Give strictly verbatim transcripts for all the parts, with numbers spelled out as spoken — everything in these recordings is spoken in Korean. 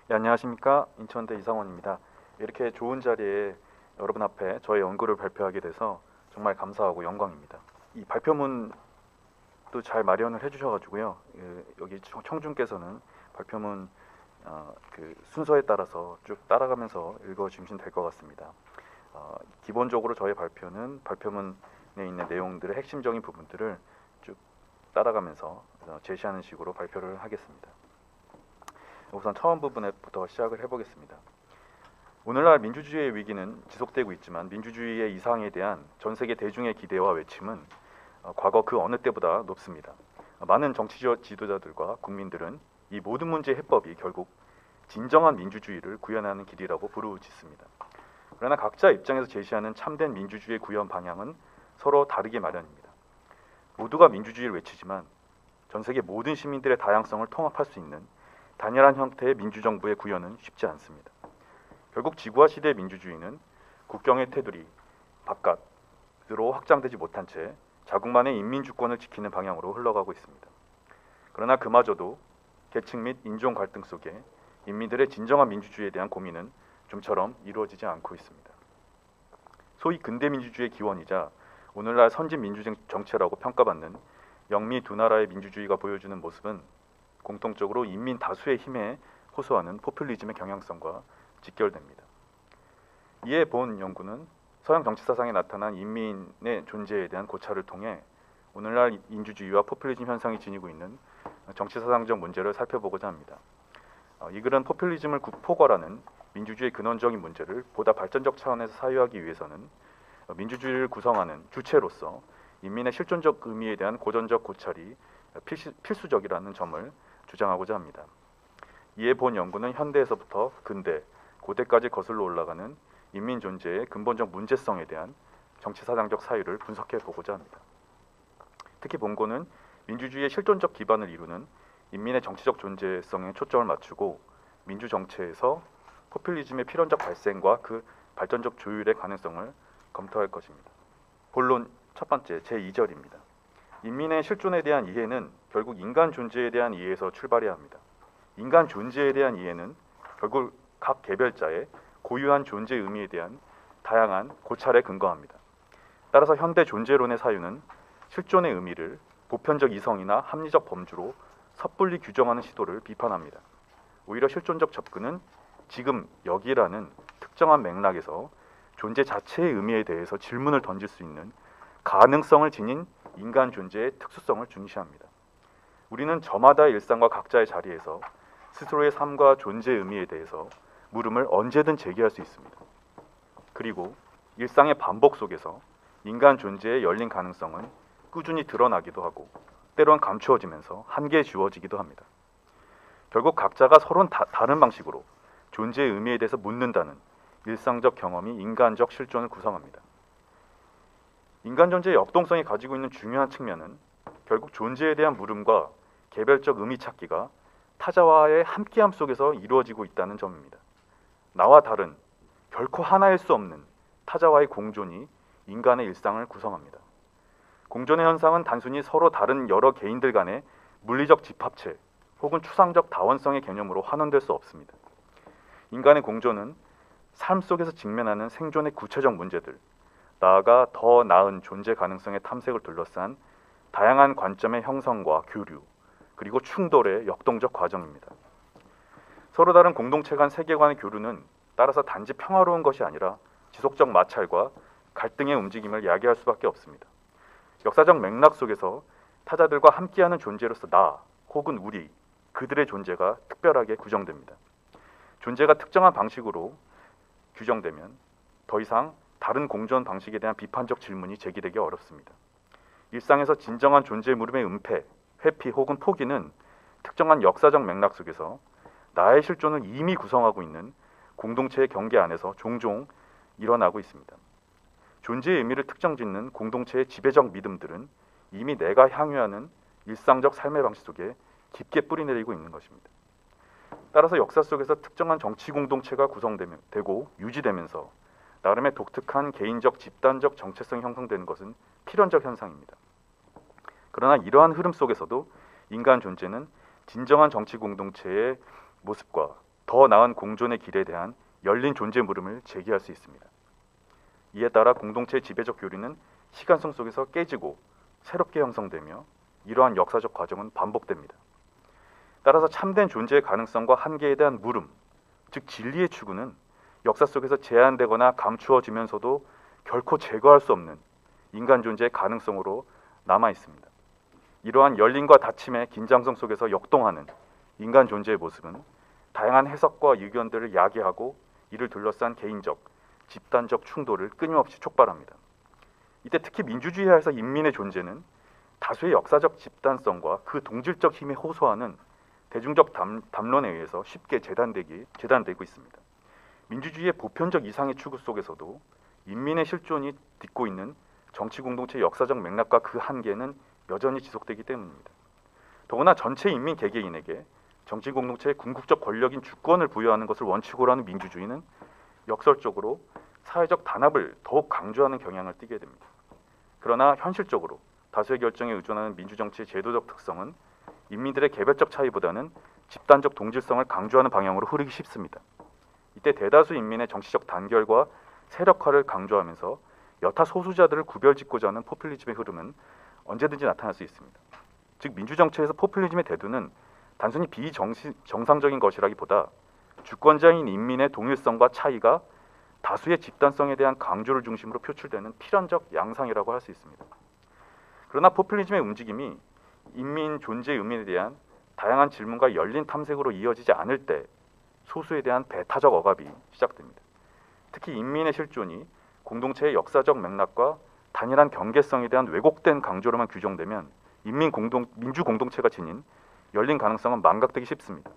네, 안녕하십니까. 인천대 이상원입니다. 이렇게 좋은 자리에 여러분 앞에 저의 연구를 발표하게 돼서 정말 감사하고 영광입니다. 이 발표문도 잘 마련을 해주셔가지고요. 그 여기 청- 청중께서는 발표문 어, 그 순서에 따라서 쭉 따라가면서 읽어주시면 될 것 같습니다. 어, 기본적으로 저의 발표는 발표문에 있는 내용들의 핵심적인 부분들을 쭉 따라가면서 어, 제시하는 식으로 발표를 하겠습니다. 우선 처음 부분부터 시작을 해보겠습니다. 오늘날 민주주의의 위기는 지속되고 있지만 민주주의의 이상에 대한 전 세계 대중의 기대와 외침은 어, 과거 그 어느 때보다 높습니다. 많은 정치 지도자들과 국민들은 이 모든 문제의 해법이 결국 진정한 민주주의를 구현하는 길이라고 부르짖습니다. 그러나 각자 입장에서 제시하는 참된 민주주의의 구현 방향은 서로 다르게 마련입니다. 모두가 민주주의를 외치지만 전 세계 모든 시민들의 다양성을 통합할 수 있는 단일한 형태의 민주정부의 구현은 쉽지 않습니다. 결국 지구화 시대의 민주주의는 국경의 테두리 바깥으로 확장되지 못한 채 자국만의 인민주권을 지키는 방향으로 흘러가고 있습니다. 그러나 그마저도 계층 및 인종 갈등 속에 인민들의 진정한 민주주의에 대한 고민은 좀처럼 이루어지지 않고 있습니다. 소위 근대 민주주의의 기원이자 오늘날 선진 민주 정체라고 평가받는 영미 두 나라의 민주주의가 보여주는 모습은 공통적으로 인민 다수의 힘에 호소하는 포퓰리즘의 경향성과 직결됩니다. 이에 본 연구는 서양 정치사상에 나타난 인민의 존재에 대한 고찰을 통해 오늘날 민주주의와 포퓰리즘 현상이 지니고 있는 정치사상적 문제를 살펴보고자 합니다. 이 글은 포퓰리즘을 포괄하는 민주주의의 근원적인 문제를 보다 발전적 차원에서 사유하기 위해서는 민주주의를 구성하는 주체로서 인민의 실존적 의미에 대한 고전적 고찰이 필시, 필수적이라는 점을 주장하고자 합니다. 이에 본 연구는 현대에서부터 근대, 고대까지 거슬러 올라가는 인민 존재의 근본적 문제성에 대한 정치사상적 사유를 분석해 보고자 합니다. 특히 본고는 민주주의의 실존적 기반을 이루는 인민의 정치적 존재성에 초점을 맞추고 민주 정체에서 포퓰리즘의 필연적 발생과 그 발전적 조율의 가능성을 검토할 것입니다. 본론 첫 번째 제이 절입니다. 인민의 실존에 대한 이해는 결국 인간 존재에 대한 이해에서 출발해야 합니다. 인간 존재에 대한 이해는 결국 각 개별자의 고유한 존재 의미에 대한 다양한 고찰에 근거합니다. 따라서 현대 존재론의 사유는 실존의 의미를 보편적 이성이나 합리적 범주로 섣불리 규정하는 시도를 비판합니다. 오히려 실존적 접근은 지금 여기라는 특정한 맥락에서 존재 자체의 의미에 대해서 질문을 던질 수 있는 가능성을 지닌 인간 존재의 특수성을 중시합니다. 우리는 저마다의 일상과 각자의 자리에서 스스로의 삶과 존재의 의미에 대해서 물음을 언제든 제기할 수 있습니다. 그리고 일상의 반복 속에서 인간 존재의 열린 가능성은 꾸준히 드러나기도 하고 때론 감추어지면서 한계에 주어지기도 합니다. 결국 각자가 서로는 다, 다른 방식으로 존재의 의미에 대해서 묻는다는 일상적 경험이 인간적 실존을 구성합니다. 인간 존재의 역동성이 가지고 있는 중요한 측면은 결국 존재에 대한 물음과 개별적 의미 찾기가 타자와의 함께함 속에서 이루어지고 있다는 점입니다. 나와 다른 결코 하나일 수 없는 타자와의 공존이 인간의 일상을 구성합니다. 공존의 현상은 단순히 서로 다른 여러 개인들 간의 물리적 집합체 혹은 추상적 다원성의 개념으로 환원될 수 없습니다. 인간의 공존은 삶 속에서 직면하는 생존의 구체적 문제들, 나아가 더 나은 존재 가능성의 탐색을 둘러싼 다양한 관점의 형성과 교류, 그리고 충돌의 역동적 과정입니다. 서로 다른 공동체 간 세계관의 교류는 따라서 단지 평화로운 것이 아니라 지속적 마찰과 갈등의 움직임을 야기할 수밖에 없습니다. 역사적 맥락 속에서 타자들과 함께하는 존재로서 나 혹은 우리, 그들의 존재가 특별하게 규정됩니다. 존재가 특정한 방식으로 규정되면 더 이상 다른 공존 방식에 대한 비판적 질문이 제기되기 어렵습니다. 일상에서 진정한 존재의 물음의 은폐, 회피 혹은 포기는 특정한 역사적 맥락 속에서 나의 실존을 이미 구성하고 있는 공동체의 경계 안에서 종종 일어나고 있습니다. 존재의 의미를 특정짓는 공동체의 지배적 믿음들은 이미 내가 향유하는 일상적 삶의 방식 속에 깊게 뿌리내리고 있는 것입니다. 따라서 역사 속에서 특정한 정치 공동체가 구성되고 유지되면서 나름의 독특한 개인적 집단적 정체성이 형성되는 것은 필연적 현상입니다. 그러나 이러한 흐름 속에서도 인간 존재는 진정한 정치 공동체의 모습과 더 나은 공존의 길에 대한 열린 존재 물음을 제기할 수 있습니다. 이에 따라 공동체의 지배적 교리는 시간성 속에서 깨지고 새롭게 형성되며 이러한 역사적 과정은 반복됩니다. 따라서 참된 존재의 가능성과 한계에 대한 물음, 즉 진리의 추구는 역사 속에서 제한되거나 감추어지면서도 결코 제거할 수 없는 인간 존재의 가능성으로 남아 있습니다. 이러한 열림과 닫힘의 긴장성 속에서 역동하는 인간 존재의 모습은 다양한 해석과 의견들을 야기하고 이를 둘러싼 개인적, 집단적 충돌을 끊임없이 촉발합니다. 이때 특히 민주주의 하에서 인민의 존재는 다수의 역사적 집단성과 그 동질적 힘에 호소하는 대중적 담, 담론에 의해서 쉽게 재단되기, 재단되고 있습니다. 민주주의의 보편적 이상의 추구 속에서도 인민의 실존이 딛고 있는 정치 공동체의 역사적 맥락과 그 한계는 여전히 지속되기 때문입니다. 더구나 전체 인민 개개인에게 정치 공동체의 궁극적 권력인 주권을 부여하는 것을 원칙으로 하는 민주주의는 역설적으로 사회적 단합을 더욱 강조하는 경향을 띠게 됩니다. 그러나 현실적으로 다수의 결정에 의존하는 민주정치의 제도적 특성은 인민들의 개별적 차이보다는 집단적 동질성을 강조하는 방향으로 흐르기 쉽습니다. 이때 대다수 인민의 정치적 단결과 세력화를 강조하면서 여타 소수자들을 구별짓고자 하는 포퓰리즘의 흐름은 언제든지 나타날 수 있습니다. 즉 민주정치에서 포퓰리즘의 대두는 단순히 비정상적인 것이라기보다 주권자인 인민의 동일성과 차이가 다수의 집단성에 대한 강조를 중심으로 표출되는 필연적 양상이라고 할 수 있습니다. 그러나 포퓰리즘의 움직임이 인민 존재의 의미에 대한 다양한 질문과 열린 탐색으로 이어지지 않을 때 소수에 대한 배타적 억압이 시작됩니다. 특히 인민의 실존이 공동체의 역사적 맥락과 단일한 경계성에 대한 왜곡된 강조로만 규정되면 인민 공동, 민주 공동체가 지닌 열린 가능성은 망각되기 쉽습니다.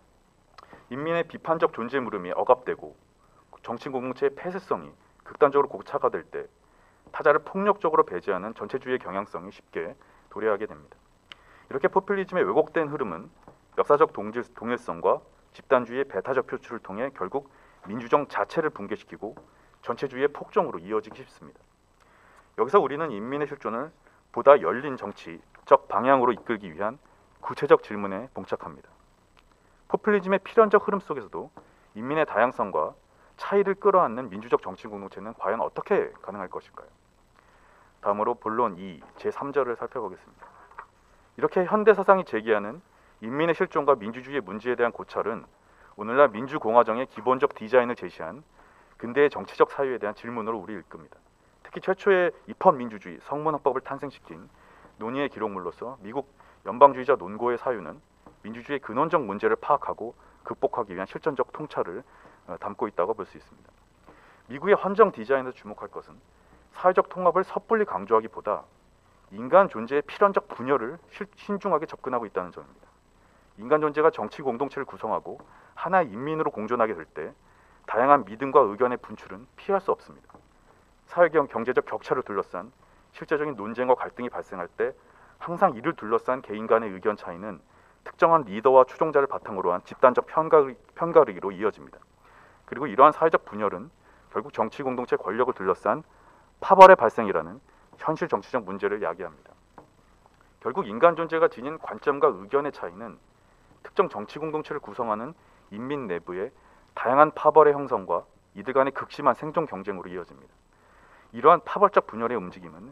인민의 비판적 존재 물음이 억압되고 정치 공동체의 폐쇄성이 극단적으로 고착화될 때 타자를 폭력적으로 배제하는 전체주의의 경향성이 쉽게 도래하게 됩니다. 이렇게 포퓰리즘의 왜곡된 흐름은 역사적 동질, 동일성과 집단주의의 배타적 표출을 통해 결국 민주정 자체를 붕괴시키고 전체주의의 폭정으로 이어지기 쉽습니다. 여기서 우리는 인민의 실존을 보다 열린 정치적 방향으로 이끌기 위한 구체적 질문에 봉착합니다. 포퓰리즘의 필연적 흐름 속에서도 인민의 다양성과 차이를 끌어안는 민주적 정치 공동체는 과연 어떻게 가능할 것일까요? 다음으로 본론 이 제삼 절을 살펴보겠습니다. 이렇게 현대 사상이 제기하는 인민의 실존과 민주주의의 문제에 대한 고찰은 오늘날 민주공화정의 기본적 디자인을 제시한 근대의 정치적 사유에 대한 질문으로 우리를 이끕니다. 특히 최초의 입헌민주주의 성문헌법을 탄생시킨 논의의 기록물로서 미국 연방주의자 논고의 사유는 민주주의의 근원적 문제를 파악하고 극복하기 위한 실전적 통찰을 담고 있다고 볼 수 있습니다. 미국의 헌정 디자인에서 주목할 것은 사회적 통합을 섣불리 강조하기보다 인간 존재의 필연적 분열을 신중하게 접근하고 있다는 점입니다. 인간 존재가 정치 공동체를 구성하고 하나의 인민으로 공존하게 될 때 다양한 믿음과 의견의 분출은 피할 수 없습니다. 사회경 경제적 격차를 둘러싼 실제적인 논쟁과 갈등이 발생할 때 항상 이를 둘러싼 개인 간의 의견 차이는 특정한 리더와 추종자를 바탕으로 한 집단적 편가르, 편가르기로 이어집니다. 그리고 이러한 사회적 분열은 결국 정치 공동체 권력을 둘러싼 파벌의 발생이라는 현실 정치적 문제를 야기합니다. 결국 인간 존재가 지닌 관점과 의견의 차이는 특정 정치 공동체를 구성하는 인민 내부의 다양한 파벌의 형성과 이들 간의 극심한 생존 경쟁으로 이어집니다. 이러한 파벌적 분열의 움직임은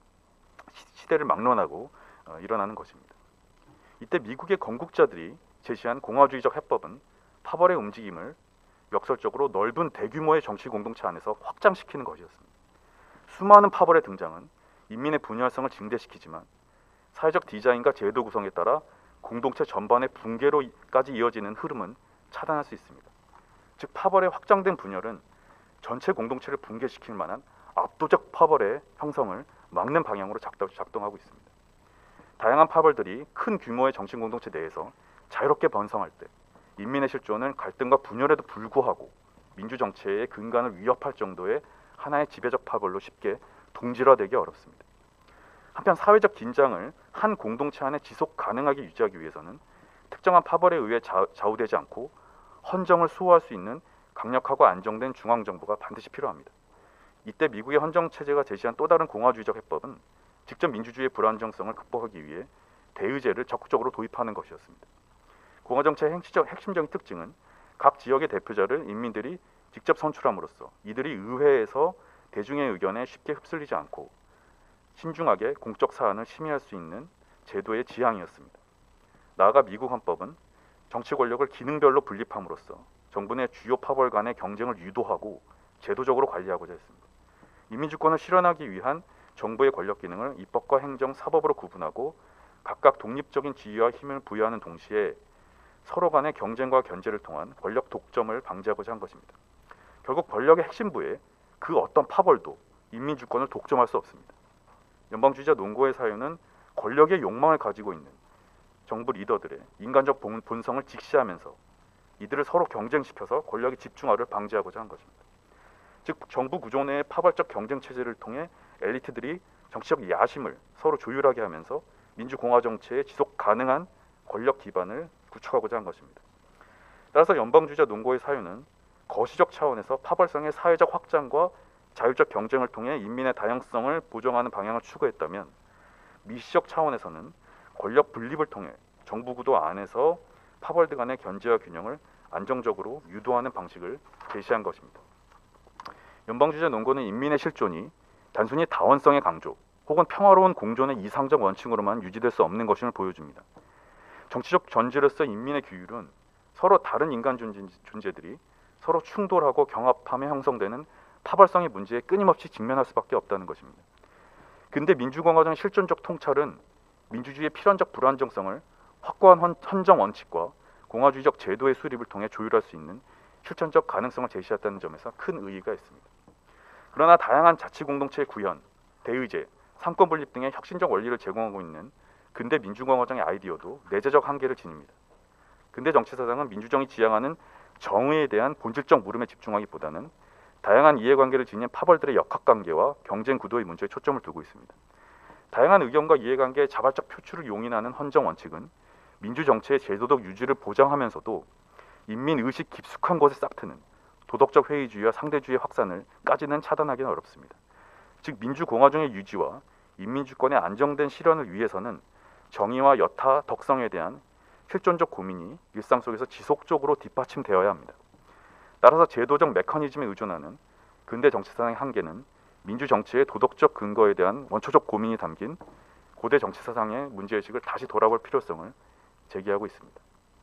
시대를 막론하고 어, 일어나는 것입니다. 이때 미국의 건국자들이 제시한 공화주의적 해법은 파벌의 움직임을 역설적으로 넓은 대규모의 정치 공동체 안에서 확장시키는 것이었습니다. 수많은 파벌의 등장은 인민의 분열성을 증대시키지만 사회적 디자인과 제도 구성에 따라 공동체 전반의 붕괴로까지 이어지는 흐름은 차단할 수 있습니다. 즉 파벌의 확장된 분열은 전체 공동체를 붕괴시킬 만한 압도적 파벌의 형성을 막는 방향으로 작동하고 있습니다. 다양한 파벌들이 큰 규모의 정치 공동체 내에서 자유롭게 번성할 때 인민의 실존은 갈등과 분열에도 불구하고 민주정체의 근간을 위협할 정도의 하나의 지배적 파벌로 쉽게 동질화되기 어렵습니다. 한편 사회적 긴장을 한 공동체 안에 지속 가능하게 유지하기 위해서는 특정한 파벌에 의해 좌우되지 않고 헌정을 수호할 수 있는 강력하고 안정된 중앙정부가 반드시 필요합니다. 이때 미국의 헌정체제가 제시한 또 다른 공화주의적 해법은 직접 민주주의의 불안정성을 극복하기 위해 대의제를 적극적으로 도입하는 것이었습니다. 공화정체의 핵심적, 핵심적인 특징은 각 지역의 대표자를 인민들이 직접 선출함으로써 이들이 의회에서 대중의 의견에 쉽게 휩쓸리지 않고 신중하게 공적 사안을 심의할 수 있는 제도의 지향이었습니다. 나아가 미국 헌법은 정치 권력을 기능별로 분립함으로써 정부 내 주요 파벌 간의 경쟁을 유도하고 제도적으로 관리하고자 했습니다. 인민주권을 실현하기 위한 정부의 권력 기능을 입법과 행정, 사법으로 구분하고 각각 독립적인 지위와 힘을 부여하는 동시에 서로 간의 경쟁과 견제를 통한 권력 독점을 방지하고자 한 것입니다. 결국 권력의 핵심부에 그 어떤 파벌도 인민주권을 독점할 수 없습니다. 연방주의자 논거의 사유는 권력의 욕망을 가지고 있는 정부 리더들의 인간적 본성을 직시하면서 이들을 서로 경쟁시켜서 권력의 집중화를 방지하고자 한 것입니다. 즉 정부 구조 내의 파벌적 경쟁 체제를 통해 엘리트들이 정치적 야심을 서로 조율하게 하면서 민주공화 정치의 지속 가능한 권력 기반을 구축하고자 한 것입니다. 따라서 연방주의자 논거의 사유는 거시적 차원에서 파벌성의 사회적 확장과 자율적 경쟁을 통해 인민의 다양성을 보정하는 방향을 추구했다면, 미시적 차원에서는 권력 분립을 통해 정부 구도 안에서 파벌들 간의 견제와 균형을 안정적으로 유도하는 방식을 제시한 것입니다. 연방주의자 논거는 인민의 실존이 단순히 다원성의 강조 혹은 평화로운 공존의 이상적 원칙으로만 유지될 수 없는 것임을 보여줍니다. 정치적 전제로서 인민의 규율은 서로 다른 인간 존재들이 서로 충돌하고 경합하며 형성되는 파벌성의 문제에 끊임없이 직면할 수밖에 없다는 것입니다. 근데 민주공화정의 실존적 통찰은 민주주의의 필연적 불안정성을 확고한 헌정 원칙과 공화주의적 제도의 수립을 통해 조율할 수 있는 실천적 가능성을 제시했다는 점에서 큰 의의가 있습니다. 그러나 다양한 자치 공동체의 구현, 대의제, 삼권 분립 등의 혁신적 원리를 제공하고 있는 근대 민주공화정의 아이디어도 내재적 한계를 지닙니다. 근대 정치사상은 민주정이 지향하는 정의에 대한 본질적 물음에 집중하기보다는 다양한 이해관계를 지닌 파벌들의 역학관계와 경쟁 구도의 문제에 초점을 두고 있습니다. 다양한 의견과 이해관계의 자발적 표출을 용인하는 헌정 원칙은 민주정치의 제도적 유지를 보장하면서도 인민의식 깊숙한 곳에 싹트는 도덕적 회의주의와 상대주의의 확산을 까지는 차단하기는 어렵습니다. 즉 민주공화정의 유지와 인민주권의 안정된 실현을 위해서는 정의와 여타 덕성에 대한 실존적 고민이 일상 속에서 지속적으로 뒷받침되어야 합니다. 따라서 제도적 메커니즘에 의존하는 근대 정치사상의 한계는 민주정치의 도덕적 근거에 대한 원초적 고민이 담긴 고대 정치사상의 문제의식을 다시 돌아볼 필요성을 제기하고 있습니다.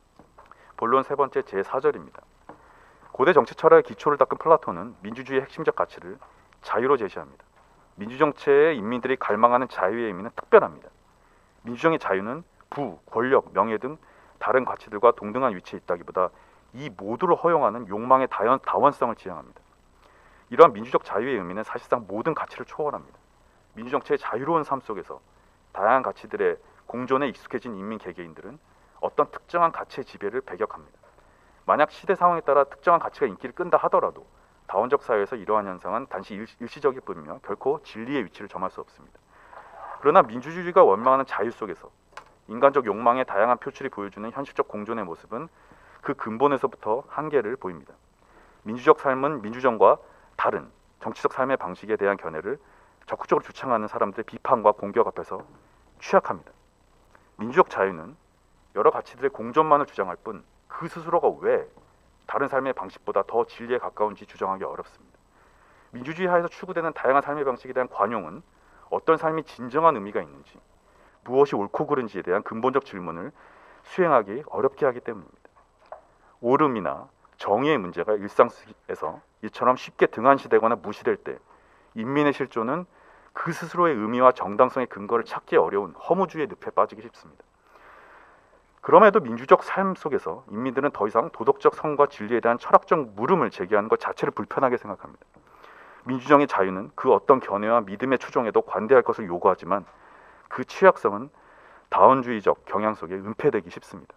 본론 세 번째 제사 절입니다. 고대 정치 철학의 기초를 닦은 플라톤은 민주주의의 핵심적 가치를 자유로 제시합니다. 민주정치의 인민들이 갈망하는 자유의 의미는 특별합니다. 민주정의 자유는 부, 권력, 명예 등 다른 가치들과 동등한 위치에 있다기보다 이 모두를 허용하는 욕망의 다연, 다원성을 지향합니다. 이러한 민주적 자유의 의미는 사실상 모든 가치를 초월합니다. 민주정치의 자유로운 삶 속에서 다양한 가치들의 공존에 익숙해진 인민 개개인들은 어떤 특정한 가치의 지배를 배격합니다. 만약 시대 상황에 따라 특정한 가치가 인기를 끈다 하더라도 다원적 사회에서 이러한 현상은 단지 일, 일시적일 뿐이며 결코 진리의 위치를 점할 수 없습니다. 그러나 민주주의가 원망하는 자유 속에서 인간적 욕망의 다양한 표출이 보여주는 현실적 공존의 모습은 그 근본에서부터 한계를 보입니다. 민주적 삶은 민주정과 다른 정치적 삶의 방식에 대한 견해를 적극적으로 주창하는 사람들의 비판과 공격 앞에서 취약합니다. 민주적 자유는 여러 가치들의 공존만을 주장할 뿐 그 스스로가 왜 다른 삶의 방식보다 더 진리에 가까운지 주장하기 어렵습니다. 민주주의 하에서 추구되는 다양한 삶의 방식에 대한 관용은 어떤 삶이 진정한 의미가 있는지, 무엇이 옳고 그른지에 대한 근본적 질문을 수행하기 어렵게 하기 때문입니다. 옳음이나 정의의 문제가 일상에서 이처럼 쉽게 등한시되거나 무시될 때 인민의 실존은 그 스스로의 의미와 정당성의 근거를 찾기 어려운 허무주의의 늪에 빠지기 쉽습니다. 그럼에도 민주적 삶 속에서 인민들은 더 이상 도덕적 성과 진리에 대한 철학적 물음을 제기하는 것 자체를 불편하게 생각합니다. 민주정의 자유는 그 어떤 견해와 믿음의 추종에도 관대할 것을 요구하지만 그 취약성은 다원주의적 경향 속에 은폐되기 쉽습니다.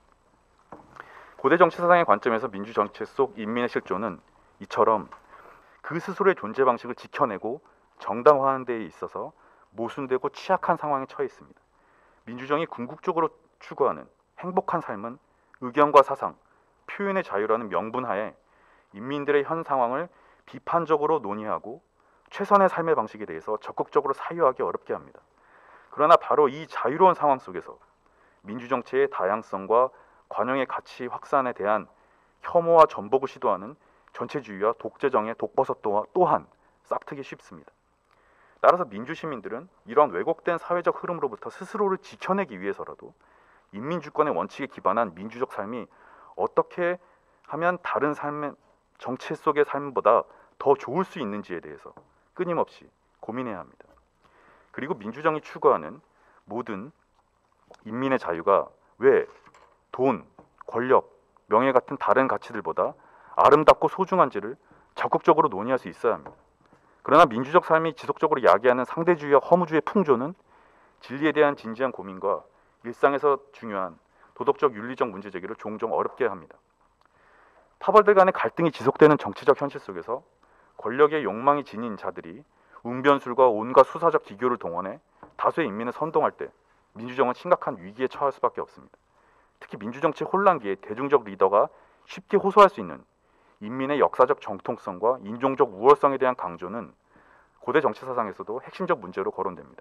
고대 정치 사상의 관점에서 민주 정치 속 인민의 실존은 이처럼 그 스스로의 존재 방식을 지켜내고 정당화하는 데에 있어서 모순되고 취약한 상황에 처해 있습니다. 민주정이 궁극적으로 추구하는 행복한 삶은 의견과 사상, 표현의 자유라는 명분하에 인민들의 현 상황을 비판적으로 논의하고 최선의 삶의 방식에 대해서 적극적으로 사유하기 어렵게 합니다. 그러나 바로 이 자유로운 상황 속에서 민주정치의 다양성과 관용의 가치 확산에 대한 혐오와 전복을 시도하는 전체주의와 독재정의 독버섯 또한 싹트기 쉽습니다. 따라서 민주시민들은 이러한 왜곡된 사회적 흐름으로부터 스스로를 지켜내기 위해서라도 인민주권의 원칙에 기반한 민주적 삶이 어떻게 하면 다른 삶의 정치 속의 삶보다 더 좋을 수 있는지에 대해서 끊임없이 고민해야 합니다. 그리고 민주정이 추구하는 모든 인민의 자유가 왜 돈, 권력, 명예 같은 다른 가치들보다 아름답고 소중한지를 적극적으로 논의할 수 있어야 합니다. 그러나 민주적 삶이 지속적으로 야기하는 상대주의와 허무주의의 풍조는 진리에 대한 진지한 고민과 일상에서 중요한 도덕적 윤리적 문제 제기를 종종 어렵게 합니다. 파벌들 간의 갈등이 지속되는 정치적 현실 속에서 권력의 욕망이 지닌 자들이 웅변술과 온갖 수사적 기교를 동원해 다수의 인민을 선동할 때 민주정은 심각한 위기에 처할 수밖에 없습니다. 특히 민주정치 혼란기에 대중적 리더가 쉽게 호소할 수 있는 인민의 역사적 정통성과 인종적 우월성에 대한 강조는 고대 정치사상에서도 핵심적 문제로 거론됩니다.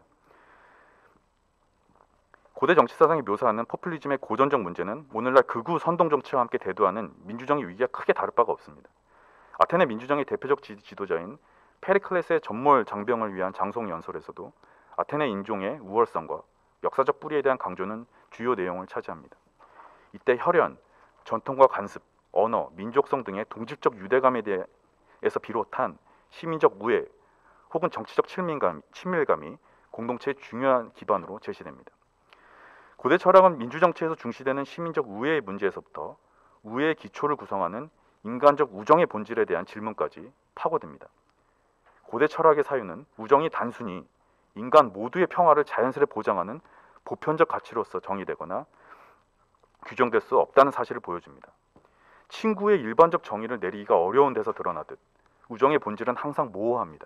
고대 정치사상이 묘사하는 포퓰리즘의 고전적 문제는 오늘날 극우 선동 정치와 함께 대두하는 민주정의 위기가 크게 다를 바가 없습니다. 아테네 민주정의 대표적 지도자인 페리클레스의 전몰 장병을 위한 장송 연설에서도 아테네 인종의 우월성과 역사적 뿌리에 대한 강조는 주요 내용을 차지합니다. 이때 혈연, 전통과 관습, 언어, 민족성 등의 동질적 유대감에 대해서 비롯한 시민적 우애 혹은 정치적 친밀감, 친밀감이 공동체의 중요한 기반으로 제시됩니다. 고대 철학은 민주정치에서 중시되는 시민적 우애의 문제에서부터 우애의 기초를 구성하는 인간적 우정의 본질에 대한 질문까지 파고듭니다. 고대 철학의 사유는 우정이 단순히 인간 모두의 평화를 자연스레 보장하는 보편적 가치로서 정의되거나 규정될 수 없다는 사실을 보여줍니다. 친구의 일반적 정의를 내리기가 어려운 데서 드러나듯 우정의 본질은 항상 모호합니다.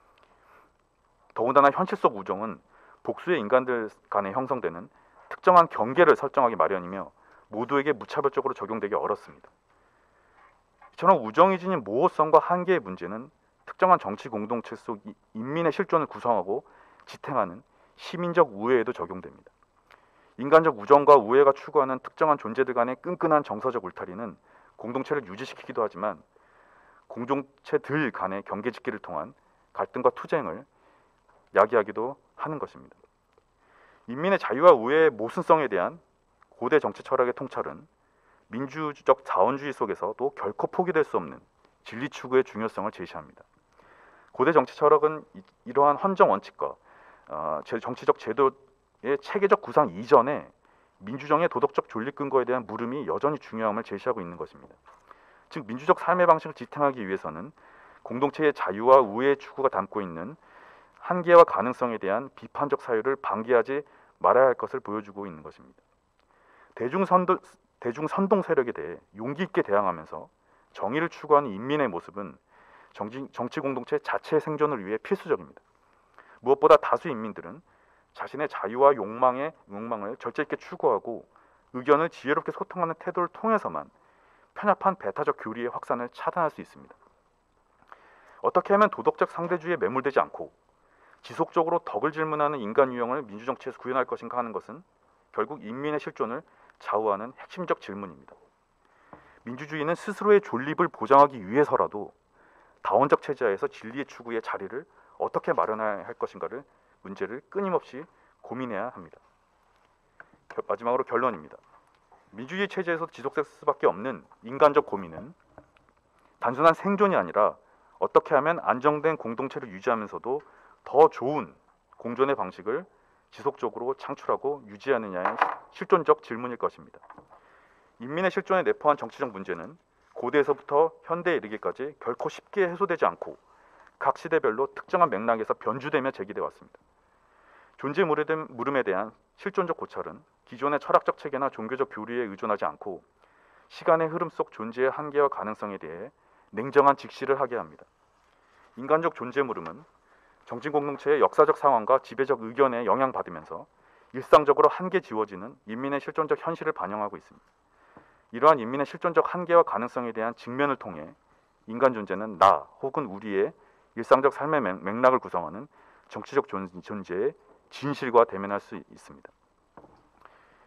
더군다나 현실 속 우정은 복수의 인간들 간에 형성되는 특정한 경계를 설정하기 마련이며 모두에게 무차별적으로 적용되기 어렵습니다. 이처럼 우정이 지닌 모호성과 한계의 문제는 특정한 정치 공동체 속 인민의 실존을 구성하고 지탱하는 시민적 우애에도 적용됩니다. 인간적 우정과 우애가 추구하는 특정한 존재들 간의 끈끈한 정서적 울타리는 공동체를 유지시키기도 하지만 공동체들 간의 경계짓기를 통한 갈등과 투쟁을 야기하기도 하는 것입니다. 인민의 자유와 우애의 모순성에 대한 고대 정치 철학의 통찰은 민주적 자원주의 속에서도 결코 포기될 수 없는 진리 추구의 중요성을 제시합니다. 고대 정치 철학은 이러한 헌정 원칙과 어, 정치적 제도의 체계적 구상 이전에 민주정의 도덕적 존립 근거에 대한 물음이 여전히 중요함을 제시하고 있는 것입니다. 즉 민주적 삶의 방식을 지탱하기 위해서는 공동체의 자유와 우애의 추구가 담고 있는 한계와 가능성에 대한 비판적 사유를 방기하지 말아야 할 것을 보여주고 있는 것입니다. 대중선도, 대중선동 세력에 대해 용기 있게 대항하면서 정의를 추구하는 인민의 모습은 정치, 정치 공동체 자체의 생존을 위해 필수적입니다. 무엇보다 다수 인민들은 자신의 자유와 욕망의 욕망을 절제 있게 추구하고 의견을 지혜롭게 소통하는 태도를 통해서만 편협한 배타적 교리의 확산을 차단할 수 있습니다. 어떻게 하면 도덕적 상대주의에 매몰되지 않고 지속적으로 덕을 질문하는 인간 유형을 민주정치에서 구현할 것인가 하는 것은 결국 인민의 실존을 좌우하는 핵심적 질문입니다. 민주주의는 스스로의 존립을 보장하기 위해서라도 다원적 체제하에서 진리의 추구의 자리를 어떻게 마련해야 할 것인가를 문제를 끊임없이 고민해야 합니다. 마지막으로 결론입니다. 민주주의 체제에서 지속될 수밖에 없는 인간적 고민은 단순한 생존이 아니라 어떻게 하면 안정된 공동체를 유지하면서도 더 좋은 공존의 방식을 지속적으로 창출하고 유지하느냐의 실존적 질문일 것입니다. 인민의 실존에 내포한 정치적 문제는 고대에서부터 현대에 이르기까지 결코 쉽게 해소되지 않고 각 시대별로 특정한 맥락에서 변주되며 제기되어 왔습니다. 존재 물음에 대한 실존적 고찰은 기존의 철학적 체계나 종교적 교리에 의존하지 않고 시간의 흐름 속 존재의 한계와 가능성에 대해 냉정한 직시를 하게 합니다. 인간적 존재 물음은 정치 공동체의 역사적 상황과 지배적 의견에 영향받으면서 일상적으로 한계 지워지는 인민의 실존적 현실을 반영하고 있습니다. 이러한 인민의 실존적 한계와 가능성에 대한 직면을 통해 인간 존재는 나 혹은 우리의 일상적 삶의 맥락을 구성하는 정치적 존재의 진실과 대면할 수 있습니다.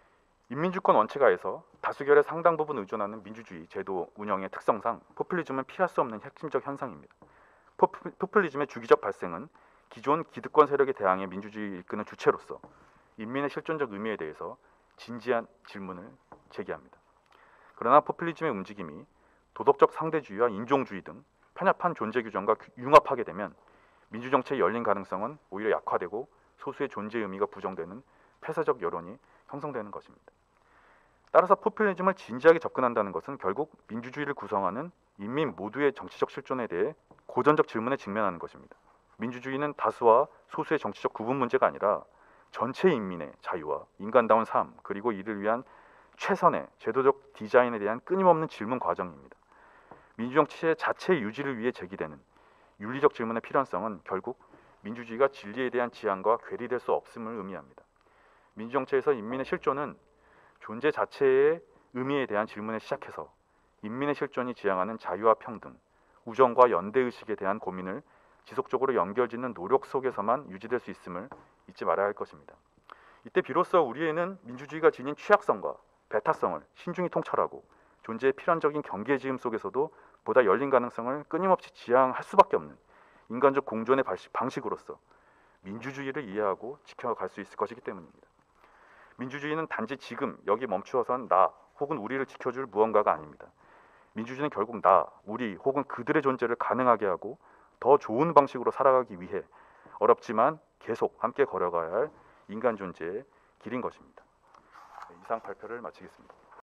인민주권 원칙하에서 다수결의 상당 부분 의존하는 민주주의 제도 운영의 특성상 포퓰리즘은 피할 수 없는 핵심적 현상입니다. 포퓰, 포퓰리즘의 주기적 발생은 기존 기득권 세력에 대항해 민주주의를 이끄는 주체로서 인민의 실존적 의미에 대해서 진지한 질문을 제기합니다. 그러나 포퓰리즘의 움직임이 도덕적 상대주의와 인종주의 등 편협한 존재 규정과 융합하게 되면 민주정체의 열린 가능성은 오히려 약화되고 소수의 존재 의미가 부정되는 폐쇄적 여론이 형성되는 것입니다. 따라서 포퓰리즘을 진지하게 접근한다는 것은 결국 민주주의를 구성하는 인민 모두의 정치적 실존에 대해 고전적 질문에 직면하는 것입니다. 민주주의는 다수와 소수의 정치적 구분 문제가 아니라 전체 인민의 자유와 인간다운 삶 그리고 이를 위한 최선의 제도적 디자인에 대한 끊임없는 질문 과정입니다. 민주정치 자체의 유지를 위해 제기되는 윤리적 질문의 필요성은 결국 민주주의가 진리에 대한 지향과 괴리될 수 없음을 의미합니다. 민주정치에서 인민의 실존은 존재 자체의 의미에 대한 질문에 시작해서 인민의 실존이 지향하는 자유와 평등, 우정과 연대의식에 대한 고민을 지속적으로 연결짓는 노력 속에서만 유지될 수 있음을 잊지 말아야 할 것입니다. 이때 비로소 우리에는 민주주의가 지닌 취약성과 배타성을 신중히 통찰하고 존재의 필연적인 경계지음 속에서도 보다 열린 가능성을 끊임없이 지향할 수밖에 없는 인간적 공존의 방식으로서 민주주의를 이해하고 지켜갈 수 있을 것이기 때문입니다. 민주주의는 단지 지금 여기 멈추어선 나 혹은 우리를 지켜줄 무언가가 아닙니다. 민주주의는 결국 나, 우리 혹은 그들의 존재를 가능하게 하고 더 좋은 방식으로 살아가기 위해 어렵지만 계속 함께 걸어가야 할 인간 존재의 길인 것입니다. 이상 발표를 마치겠습니다.